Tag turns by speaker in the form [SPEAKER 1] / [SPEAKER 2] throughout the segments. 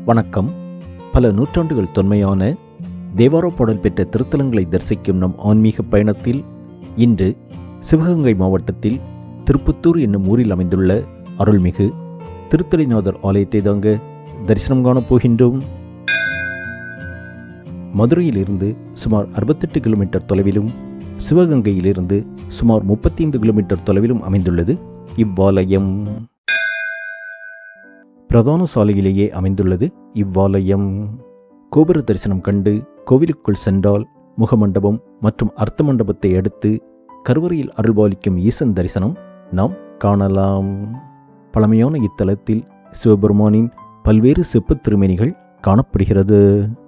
[SPEAKER 1] வணக்கம். பல நூற்றாண்டுகள் தொன்மையான தேவார பாடல் பெற்ற திருத்தலங்களை தரிசிக்கும் நம் ஆன்மீக பயணத்தில் இன்று சிவகங்கை மாவட்டத்தில் திருப்புத்தூர் என்னும் ஊரில் அமைந்துள்ள அருள்மிகு திருத்தலிநாதர் ஆலயத்தை தாங்க தரிசனம் காணப் போகின்றோம். மதுரையிலிருந்து சுமார் 68 கிலோமீட்டர் தொலைவிலும் சிவகங்கையிலிருந்து சுமார் 35 கிலோமீட்டர் தொலைவிலும் அமைந்துள்ளது இவ்வாலயம். பிரதான சாலையிலேயே அமைந்துள்ளது இவ்வாலயம். கோபுர தரிசனம் கண்டு கோவிலுக்குள் சென்றால் முகமண்டபம் மற்றும் அர்த்த மண்டபத்தை அடுத்து கருவறையில் அருள்பாலிக்கும் ஈசன் தரிசனம் நாம் காணலாம். பழமையான இத்தலத்தில் சிவபெருமானின் பல்வேறு செப்புத் திருமேனிகள் காணப்படுகிறது.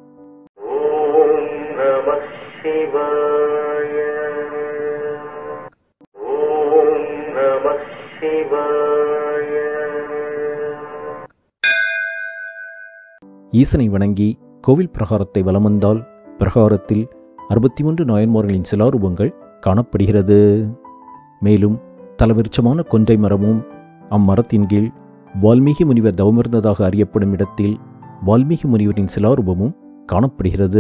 [SPEAKER 1] ஈசனை வணங்கி கோவில் பிரகாரத்தை வலம் வந்தால் பிரகாரத்தில் 63 நாயன்மார்களின் சிலாரூபங்கள் காணப்படுகிறது. மேலும் தலவிருட்சமான கொன்றை மரமும் அம்மரத்தின் கீழ் வால்மீகி முனிவர் தவமிருந்ததாக அறியப்படும் இடத்தில் வால்மீகி முனிவரின் சிலாரூபமும் காணப்படுகிறது.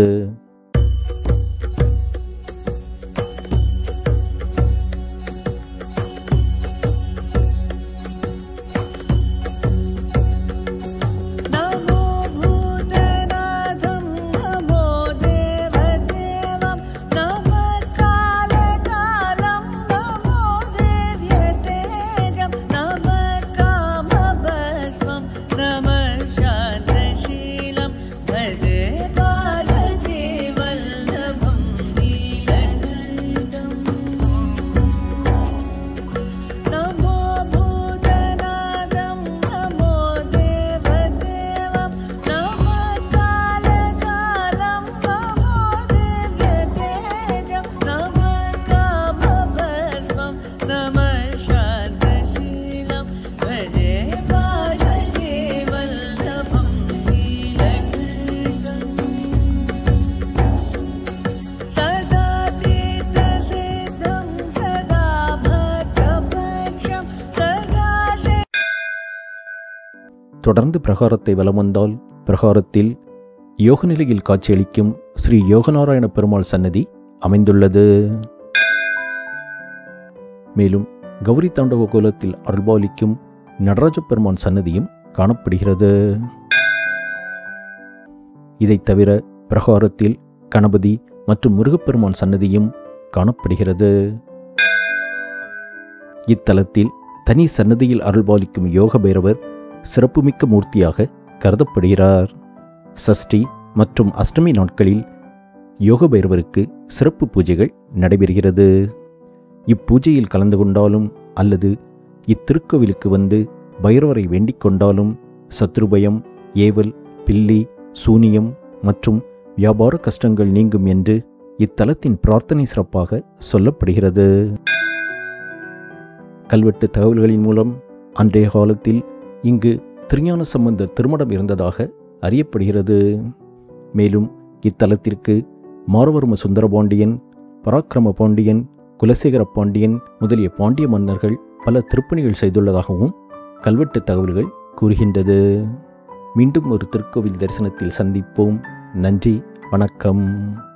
[SPEAKER 1] தொடர்ந்து பிரகாரத்தை வலம் வந்தால் பிரகாரத்தில் யோக நிலையில் காட்சியளிக்கும் ஸ்ரீ யோகநாராயண பெருமாள் சன்னதி அமைந்துள்ளது. மேலும் கௌரி தாண்டவ கோலத்தில் அருள்பாலிக்கும் நடராஜ பெருமான் சன்னதியும் காணப்படுகிறது. இதைத் தவிர பிரகாரத்தில் கணபதி மற்றும் முருகப்பெருமான் சன்னதியும் காணப்படுகிறது. இத்தலத்தில் தனி சன்னதியில் அருள்பாலிக்கும் யோக பைரவர் சிறப்புமிக்க மூர்த்தியாக கருதப்படுகிறார். சஷ்டி மற்றும் அஷ்டமி நாட்களில் யோக பைரவருக்கு சிறப்பு பூஜைகள் நடைபெறுகிறது. இப்பூஜையில் கலந்து கொண்டாலும் அல்லது இத்திருக்கோவிலுக்கு வந்து பைரவரை வேண்டிக் கொண்டாலும் சத்ருபயம், ஏவல், பில்லி, சூனியம் மற்றும் வியாபார கஷ்டங்கள் நீங்கும் என்று இத்தலத்தின் பிரார்த்தனை சிறப்பாக சொல்லப்படுகிறது. கல்வெட்டு தகவல்களின் மூலம் அன்றைய காலத்தில் இங்கு திருஞான சம்பந்தர் திருமணம் இருந்ததாக அறியப்படுகிறது. மேலும் இத்தலத்திற்கு மாரவர்ம சுந்தரபாண்டியன், பராக்கிரம பாண்டியன், குலசேகர பாண்டியன் முதலிய பாண்டிய மன்னர்கள் பல திருப்பணிகள் செய்துள்ளதாகவும் கல்வெட்டு தகவல்கள் கூறுகின்றது. மீண்டும் ஒரு திருக்கோவில் தரிசனத்தில் சந்திப்போம். நன்றி, வணக்கம்.